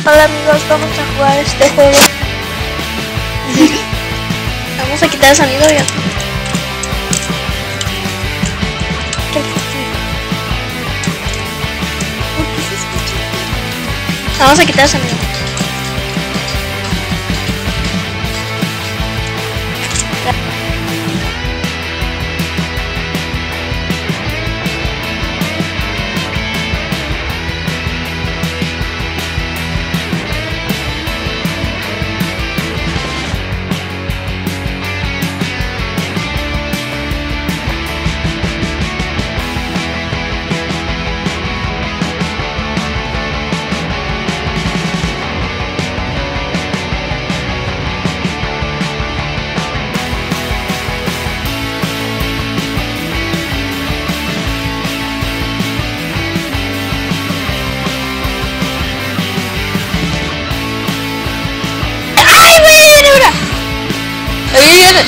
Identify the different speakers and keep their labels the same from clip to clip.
Speaker 1: Hola amigos, vamos a jugar este juego. Vamos a quitar el sonido ya. Vamos a quitar el sonido.
Speaker 2: Ahí viene.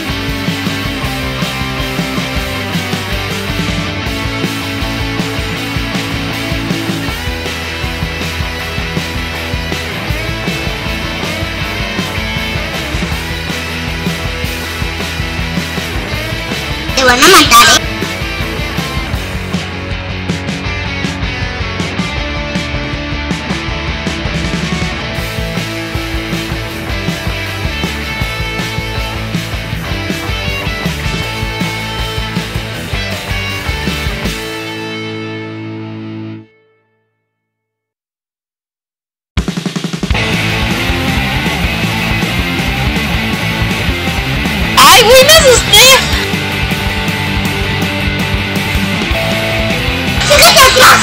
Speaker 3: Te van a matar, ¿eh?
Speaker 2: ¡Ay, güey, me asusté!
Speaker 3: ¡Síguete atrás!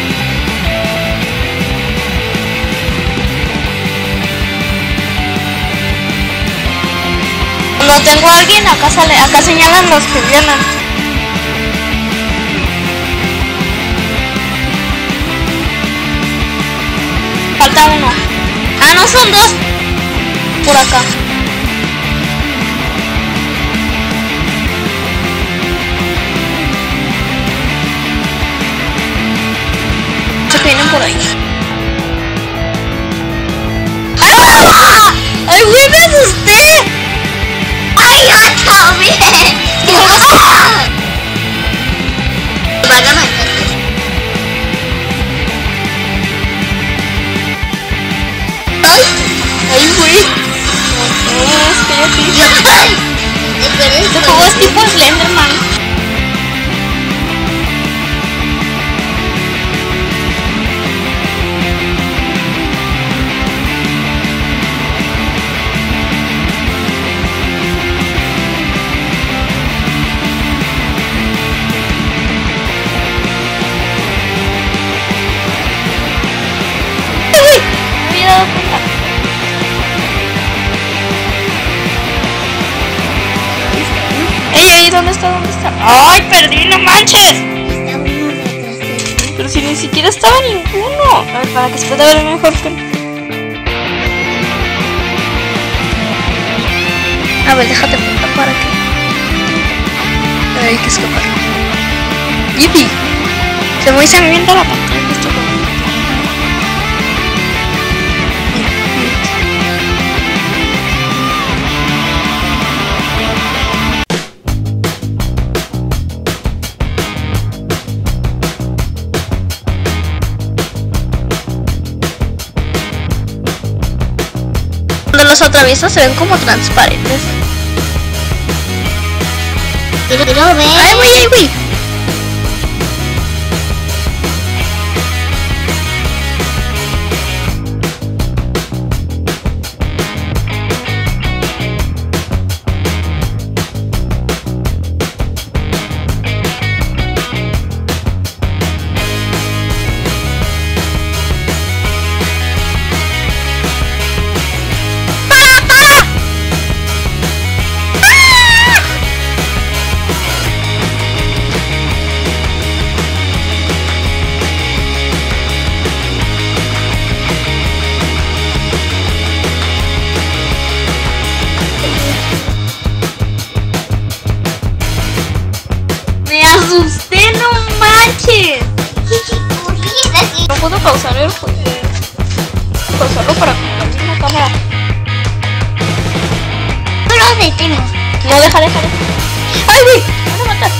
Speaker 1: Cuando tengo a alguien, acá señalan los que vienen. Falta uno. Ah, no, son dos. Por acá. Se vienen por ahí.
Speaker 2: ¡Ah! ¡Ay, güey, me asusté!
Speaker 3: ¡Ay, yo también! Van a matarte. ¡Ay!
Speaker 2: ¡Ay, güey!
Speaker 1: Espérate.
Speaker 3: ¡Ay!
Speaker 1: Este juego es tipo Slenderman. Me había dado cuenta. Ey, ¿dónde está? ¿Dónde está? ¡Ay, perdí! ¡No manches!
Speaker 3: Está uno detrás de ti.
Speaker 1: Pero si ni siquiera estaba ninguno. A ver, para que se pueda ver mejor. A ver, déjate apuntar para que. Hay que escapar. ¡Yipi! Se me avienta la pantalla. Esto como- Cuando los atraviesas se ven como transparentes.
Speaker 3: Quiero ver.
Speaker 1: ¡Ay, güey, ay, güey! solo para comprarme una cámara.
Speaker 3: No lo detengo.
Speaker 1: No, deja. ¡Ay, güey! ¡Me van a matar!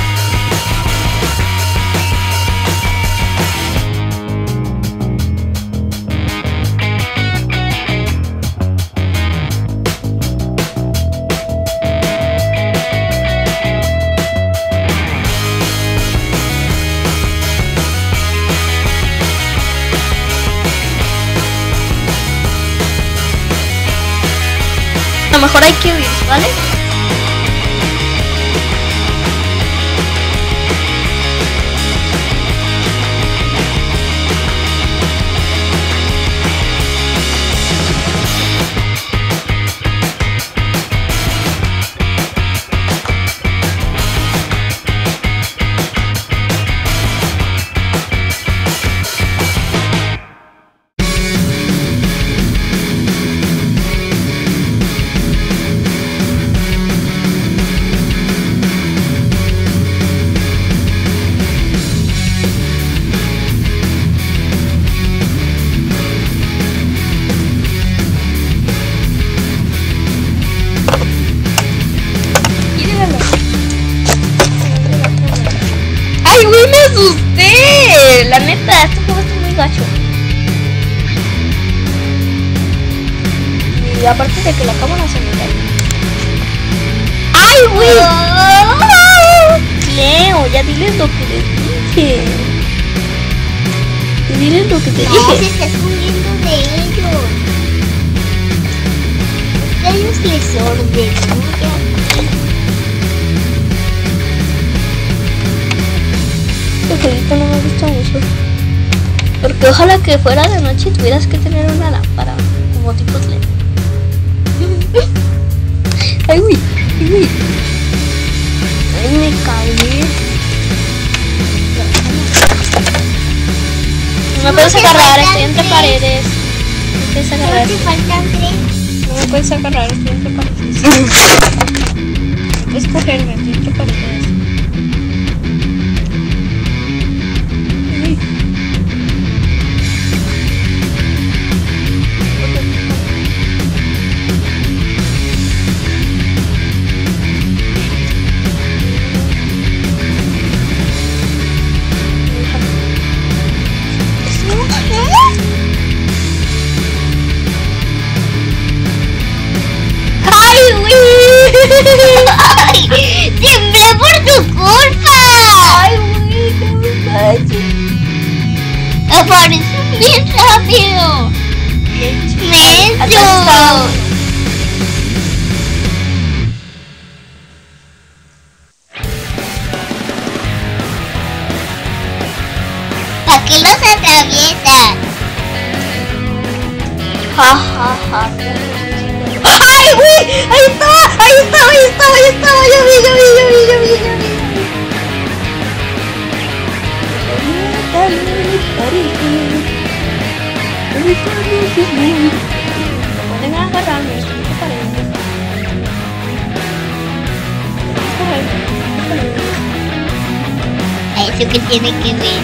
Speaker 1: A lo mejor hay que huir, ¿vale? ¡Ay, güey! ¡Me asusté! La neta, este juego está muy gacho. Y aparte de que la cámara se me cae. ¡Ay, güey! Leo, ya diles lo que les dije. Diles lo que te
Speaker 3: No,
Speaker 1: dije.
Speaker 3: se está escondiendo de ellos. Ellos les ordenó ya.
Speaker 1: Este jueguito no me gusta mucho. Porque ojalá que fuera de noche y tuvieras que tener una lámpara. Como tipo LED. ¡Ay, güey! ¡Ay, güey! ¡Ay, me caí! No me puedes agarrar, estoy entre paredes. No me puedes agarrar.
Speaker 3: Solo te faltan 3.
Speaker 1: No me puedes agarrar, estoy entre paredes. No puedes cogerme, estoy entre paredes.
Speaker 3: ¡Siempre por tu culpa!
Speaker 1: ¡Ay, güey! ¡No manches!
Speaker 3: ¡Aparece bien rápido! ¡Menso! ¿Para qué los atraviesas?
Speaker 1: Ja, ja, ja. ¡Ay, güey! ¡Ahí estaba! ¡Yo vi! Pueden agarrarme, estoy entre paredes.
Speaker 3: ¿Eso qué tiene que ver?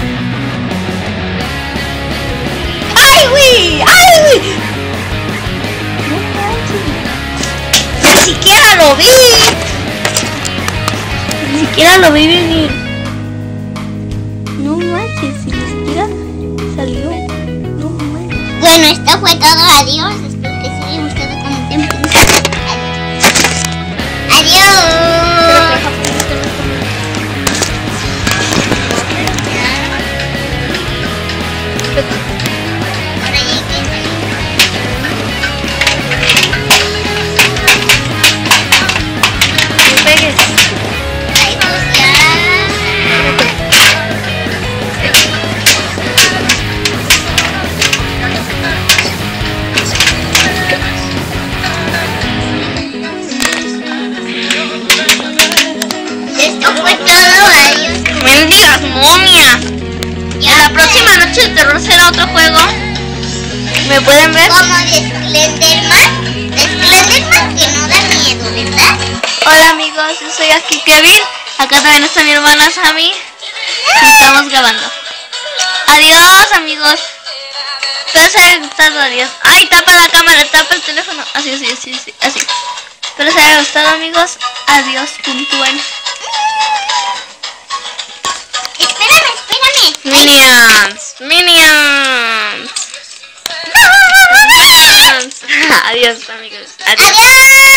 Speaker 1: ¡Ay, güey! No manches. Ni siquiera lo vi. Bien. No manches, ni siquiera salió. No manches.
Speaker 3: Bueno, esto fue todo. Adiós. Espero que les haya gustado. Comenten. Adiós. Ahora ya hay que salir.
Speaker 1: No pegues.
Speaker 3: Ay, pues ya. Esto fue todo. Adiós.
Speaker 1: ¡Mendigas momia!
Speaker 3: Ya
Speaker 1: La próxima noche de terror será otro juego. ¿Me pueden ver?
Speaker 3: Como de Slenderman. De Slenderman que no da miedo, ¿verdad?
Speaker 1: Hola amigos, yo soy aquí Kevin. Acá también está mi hermana Sammy. Y estamos grabando. Adiós amigos. les haya gustado, adiós. Ay, tapa la cámara, tapa el teléfono. Así. Espero les haya gustado, amigos. Adiós, puntúen.
Speaker 3: Espérame.
Speaker 1: Minions. Adiós, amigos. Adiós.
Speaker 3: Adiós.